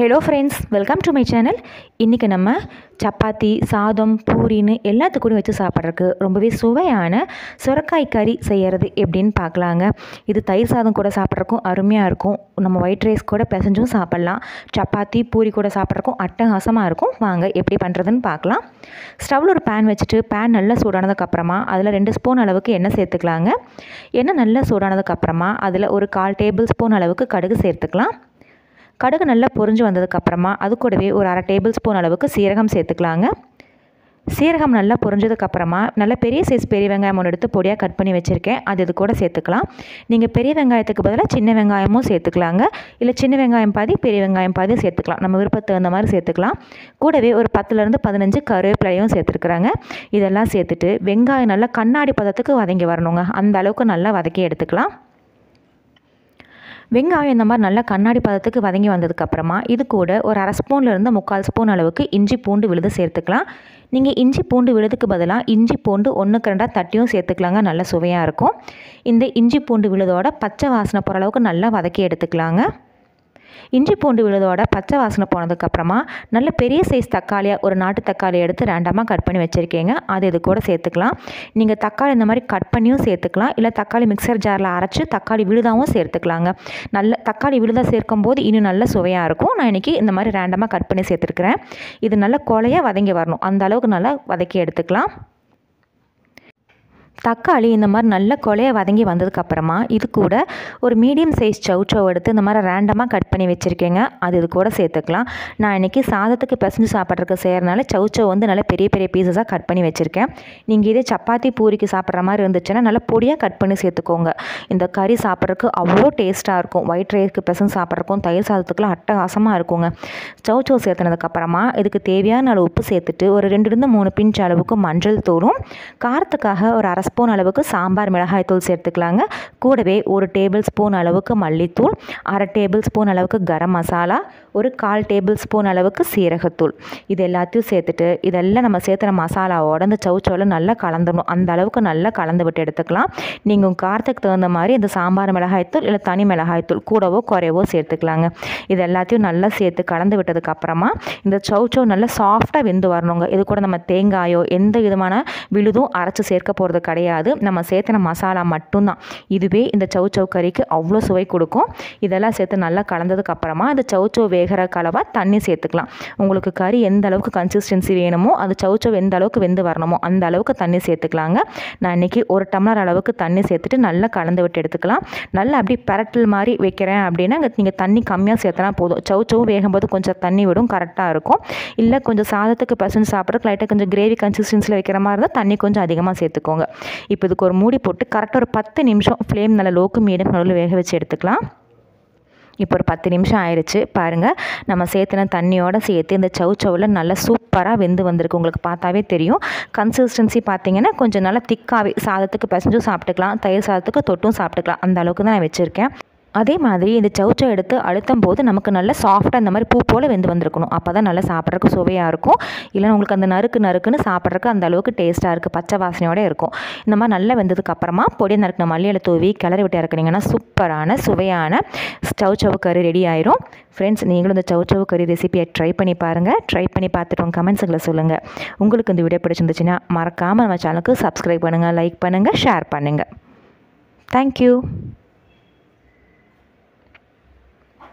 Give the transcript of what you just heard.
Hello friends, welcome to my channel. இன்றைக்கி நம்ம சப்பாத்தி, சாதம், பூரின்னு எல்லாத்துக்கூடையும் வச்சு சாப்பிட்றதுக்கு ரொம்பவே சுவையான சுரக்காய் கறி செய்கிறது எப்படின்னு பார்க்கலாங்க. இது தயிர் சாதம் கூட சாப்பிட்றதுக்கும் அருமையாக இருக்கும். நம்ம ஒயிட் ரைஸ் கூட பிசைஞ்சும் சாப்பிட்லாம். சப்பாத்தி, பூரி கூட சாப்பிட்றதுக்கும் அட்டகாசமாக இருக்கும். வாங்க எப்படி பண்ணுறதுன்னு பார்க்கலாம். ஸ்டவ்வில் ஒரு பேன் வச்சுட்டு பேன் நல்லா சூடானதுக்கப்புறமா அதில் 2 ஸ்பூன் அளவுக்கு எண்ணெய் சேர்த்துக்கலாங்க. எண்ணெய் நல்லா சூடானதுக்கப்புறமா அதில் ஒரு 1/4 டேபிள் ஸ்பூன் அளவுக்கு கடுகு சேர்த்துக்கலாம். கடுகு நல்லா பொரிஞ்சு வந்ததுக்கப்புறமா அது கூடவே ஒரு 1/2 டேபிள் ஸ்பூன் அளவுக்கு சீரகம் சேர்த்துக்கலாங்க. சீரகம் நல்லா பொரிஞ்சதுக்கப்புறமா நல்ல பெரிய சைஸ் பெரிய வெங்காயம் ஒன்று எடுத்து பொடியாக கட் பண்ணி வச்சுருக்கேன். அது இது கூட சேர்த்துக்கலாம். நீங்கள் பெரிய வெங்காயத்துக்கு பதிலாக சின்ன வெங்காயமும் சேர்த்துக்கலாங்க. இல்லை சின்ன வெங்காயம் பாதி பெரிய வெங்காயம் பாதி சேர்த்துக்கலாம். நம்ம விருப்பத்துக்கு தகுந்த மாதிரி சேர்த்துக்கலாம். கூடவே ஒரு 10லேருந்து 15 கருவேப்பிலையும் சேர்த்துருக்குறாங்க. இதெல்லாம் சேர்த்துட்டு வெங்காயம் நல்லா கண்ணாடி பதத்துக்கு வதங்கி வரணுங்க. அந்த அளவுக்கு நல்லா வதக்கி எடுத்துக்கலாம். வெங்காயம் இந்த மாதிரி நல்லா கண்ணாடி பதத்துக்கு வதங்கி வந்ததுக்கப்புறமா இது கூட ஒரு 1/2 ஸ்பூன்லேருந்து 3/4 ஸ்பூன் அளவுக்கு இஞ்சி பூண்டு விழுது சேர்த்துக்கலாம். நீங்கள் இஞ்சி பூண்டு விழுதுக்கு பதிலாக இஞ்சி பூண்டு 1க்கு 2 தட்டியும் சேர்த்துக்கலாங்க. நல்ல சுவையாக இருக்கும். இந்த இஞ்சி பூண்டு விழுதோட பச்சை வாசனை போகிற அளவுக்கு நல்லா வதக்கி எடுத்துக்கலாங்க. இஞ்சி பூண்டு விழுதோட பச்சை வாசனை போனதுக்கப்புறமா நல்ல பெரிய சைஸ் தக்காளியாக ஒரு நாட்டு தக்காளி எடுத்து ரேண்டமாக கட் பண்ணி வச்சுருக்கீங்க. அது இது கூட சேர்த்துக்கலாம். நீங்கள் தக்காளி இந்த மாதிரி கட் பண்ணியும் சேர்த்துக்கலாம். இல்லை தக்காளி மிக்சர் ஜாரில் அரைச்சி தக்காளி விழுதாவும் சேர்த்துக்கலாங்க. நல்ல தக்காளி விழுதாக சேர்க்கும்போது இன்னும் நல்ல சுவையாக இருக்கும். நான் இன்றைக்கி இந்த மாதிரி ரேண்டமாக கட் பண்ணி சேர்த்துருக்குறேன். இது நல்லா கொலையாக வதங்கி வரணும். அந்த அளவுக்கு நல்லா வதக்கி எடுத்துக்கலாம். தக்காளி இந்த மாதிரி நல்ல கொலையாக வதங்கி வந்ததுக்கப்புறமா இது கூட ஒரு மீடியம் சைஸ் சௌச்சௌ எடுத்து இந்த மாதிரி ரேண்டமாக கட் பண்ணி வச்சுருக்கேங்க. அது இது கூட சேர்த்துக்கலாம். நான் இன்றைக்கி சாதத்துக்கு பிசைஞ்சு சாப்பிட்றதுக்கு செய்கிறனால சௌச்சௌ நல்லா பெரிய பெரிய பீசஸாக கட் பண்ணி வச்சுருக்கேன். நீங்கள் இதே சப்பாத்தி பூரிக்கு சாப்பிட்ற மாதிரி இருந்துச்சுன்னா நல்லா பொடியாக கட் பண்ணி சேர்த்துக்கோங்க. இந்த கறி சாப்பிட்றதுக்கு அவ்வளோ டேஸ்ட்டாக இருக்கும். ஒயிட் ரைஸ்க்கு பிசைஞ்சு சாப்பிட்றதுக்கும் தயிர் சாதத்துக்குலாம் அட்டகாசமாக இருக்குங்க. சௌச்சௌ சேர்த்துனதுக்கப்புறமா இதுக்கு தேவையான அளவு உப்பு சேர்த்துட்டு ஒரு 2லேருந்து 3 பிஞ்ச் அளவுக்கு மஞ்சள் தூளும் காரத்துக்காக ஒரு 1/2 ஸ்பூன் அளவுக்கு சாம்பார் மிளகாய் தூள் சேர்த்துக்கலாங்க. கூடவே 1 டேபிள் ஸ்பூன் அளவுக்கு மல்லித்தூள், 1/2 டேபிள் ஸ்பூன் அளவுக்கு கரம் மசாலா, ஒரு 1/4 டேபிள் ஸ்பூன் அளவுக்கு சீரகத்தூள், இது எல்லாத்தையும் சேர்த்துட்டு இதெல்லாம் நம்ம சேர்த்துற மசாலாவோட இந்த சௌச்சௌவில் நல்லா கலந்துடணும். அந்த அளவுக்கு நல்லா கலந்து விட்டு எடுத்துக்கலாம். நீங்கள் உங்கள் காரத்துக்கு தகுந்த மாதிரி இந்த சாம்பார் மிளகாய்த்தூள் இல்லை தனி மிளகாய்த்தூள் கூடவோ குறைவோ சேர்த்துக்கலாங்க. இது எல்லாத்தையும் நல்லா சேர்த்து கலந்து விட்டதுக்கப்புறமா இந்த சௌச்சௌ நல்லா சாஃப்டாக வெந்து வரணுங்க. இது கூட நம்ம தேங்காயோ எந்த விதமான விழுதும் அரைச்சி சேர்க்க போகிறது கிடையாது. நம்ம சேர்த்துன மசாலா மட்டும்தான். இதுவே இந்த சௌச்சௌ கறிக்கு அவ்வளோ சுவை கொடுக்கும். இதெல்லாம் சேர்த்து நல்லா கலந்ததுக்கப்புறமா இந்த சௌச்சௌ வேகிற கலவாக தண்ணி சேர்த்துக்கலாம். உங்களுக்கு கறி எந்த அளவுக்கு கன்சிஸ்டன்சி வேணுமோ அது சௌச்சௌ எந்த அளவுக்கு வெந்து வரணுமோ அந்த அளவுக்கு தண்ணி சேர்த்துக்கலாங்க. நான் இன்றைக்கி 1 டம்ளர் அளவுக்கு தண்ணி சேர்த்துட்டு நல்லா கலந்து விட்டு எடுத்துக்கலாம். நல்லா அப்படி பரட்டல் மாதிரி வைக்கிறேன் அப்படின்னா நீங்கள் தண்ணி கம்மியாக சேர்த்தனா போதும். சௌச்சௌ வேகும்போது கொஞ்சம் தண்ணி விடும், கரெக்டாக இருக்கும். இல்லை கொஞ்சம் சாதத்துக்கு பிசைஞ்சு சாப்பிட்றதுக்கு லைட்டாக கொஞ்சம் கிரேவி கன்சிஸ்டன்சியில் வைக்கிற மாதிரி இருந்தால் தண்ணி கொஞ்சம் அதிகமாக சேர்த்துக்கோங்க. இப்போ இதுக்கு ஒரு மூடி போட்டு கரெக்டாக ஒரு 10 நிமிஷம் ஃப்ளேம் நல்லா லோக்கு மீடியம் நடுவில் வேக வச்சு எடுத்துக்கலாம். இப்போ ஒரு 10 நிமிஷம் ஆயிடுச்சு பாருங்கள். நம்ம சேர்த்துன தண்ணியோடு சேர்த்து இந்த சௌச்சௌவில் நல்லா சூப்பராக வெந்து வந்திருக்கு. உங்களுக்கு பார்த்தாவே தெரியும். கன்சிஸ்டன்சி பார்த்தீங்கன்னா கொஞ்சம் நல்லா திக்காகவே சாதத்துக்கு பிசைஞ்சும் சாப்பிட்டுக்கலாம், தயிர் சாதத்துக்கு தொட்டும் சாப்பிட்டுக்கலாம். அந்த அளவுக்கு தான் நான் வச்சுருக்கேன். அதே மாதிரி இந்த சௌச்சௌ எடுத்து அழுத்தும் போது நமக்கு நல்லா சாஃப்டாக இந்த மாதிரி பூ போல் வெந்து வந்திருக்கணும். அப்போ தான் நல்லா சாப்பிட்றதுக்கு சுவையாக இருக்கும். இல்லைன்னா உங்களுக்கு அந்த நறுக்குன்னு சாப்பிட்றதுக்கு அந்த அளவுக்கு டேஸ்ட்டாக இருக்குது, பச்சை வாசனையோடு இருக்கும். இந்த மாதிரி நல்லா வெந்ததுக்கப்புறமா பொடி நறுக்கின மல்லியில தூவி கிளறி விட்டு இறக்குனீங்கன்னா சூப்பரான சுவையான சௌச்சௌ கறி ரெடி ஆயிரும். ஃப்ரெண்ட்ஸ், நீங்களும் இந்த சௌச்சௌ கறி ரெசிபியை ட்ரை பண்ணி பாருங்கள். ட்ரை பண்ணி பார்த்துட்டு உங்கள் கமெண்ட்ஸுங்களை சொல்லுங்கள். உங்களுக்கு இந்த வீடியோ பிடிச்சிருந்துச்சுன்னா மறக்காமல் நம்ம சேனலுக்கு சப்ஸ்கிரைப் பண்ணுங்கள், லைக் பண்ணுங்கள், ஷேர் பண்ணுங்கள். தேங்க்யூ.